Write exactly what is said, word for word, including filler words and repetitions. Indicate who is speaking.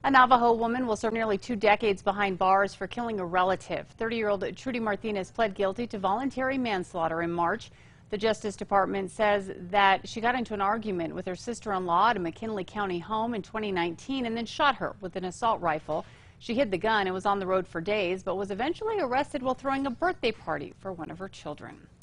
Speaker 1: A Navajo woman will serve nearly two decades behind bars for killing a relative. thirty-year-old Trudy Martinez pled guilty to voluntary manslaughter in March. The Justice Department says that she got into an argument with her sister-in-law at a McKinley County home in twenty nineteen and then shot her with an assault rifle. She hid the gun and was on the road for days, but was eventually arrested while throwing a birthday party for one of her children.